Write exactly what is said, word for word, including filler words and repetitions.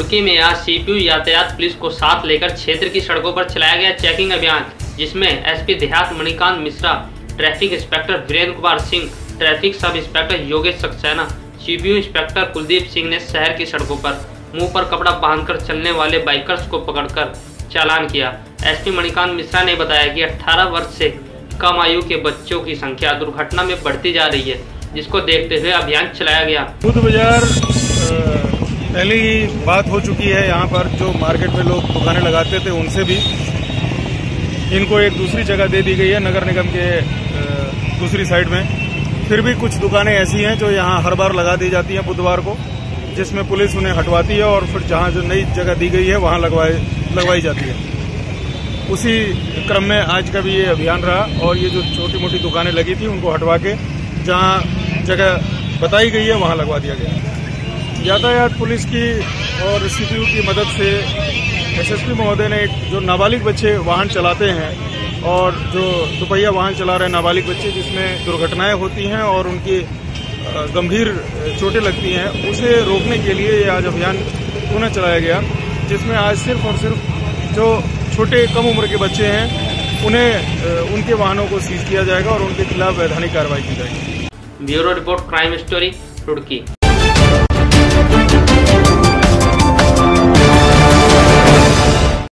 रुड़की में आज सीपीयू यातायात पुलिस को साथ लेकर क्षेत्र की सड़कों पर चलाया गया चेकिंग अभियान, जिसमें एसपी देहात Manikant Mishra, traffic inspector Virendra Kumar Singh, traffic sub inspector Yogesh Saxena, CPU inspector Kuldeep Singh ने शहर की सड़कों पर मुंह पर कपड़ा बांधकर चलने वाले बाइकर्स को पकड़कर चालान किया। एसपी मणिकांत मिश्रा ने बताया कि अठारह वर्ष से कम आयु के बच्चों की संख्या दुर्घटना में बढ़ती जा रही है, जिसको देखते हुए अभियान चलाया गया। बुध बाजार पहले ही बात हो चुकी है, यहाँ पर जो मार्केट में लोग दुकानें लगाते थे उनसे भी इनको एक दूसरी जगह दे दी गई है नगर निगम के दूसरी साइड में। फिर भी कुछ दुकानें ऐसी हैं जो यहाँ हर बार लगा दी जाती हैं बुधवार को, जिसमें पुलिस उन्हें हटवाती है और फिर जहाँ जो नई जगह दी गई है वहाँ लगवाई लगवाई जाती है। उसी क्रम में आज का भी ये अभियान रहा और ये जो छोटी मोटी दुकानें लगी थी उनको हटवा के जहाँ जगह बताई गई है वहाँ लगवा दिया गया। यातायात पुलिस की और सीपीयू की मदद से एसएसपी महोदय ने जो नाबालिग बच्चे वाहन चलाते हैं और जो दुपहिया वाहन चला रहे नाबालिग बच्चे जिसमें दुर्घटनाएं होती हैं और उनकी गंभीर चोटें लगती हैं, उसे रोकने के लिए ये आज अभियान पुनः चलाया गया, जिसमें आज सिर्फ और सिर्फ जो छोटे कम उम्र के बच्चे हैं उन्हें उनके वाहनों को सीज किया जाएगा और उनके खिलाफ वैधानिक कार्रवाई की जाएगी। Bureau report, crime story, Roorkee.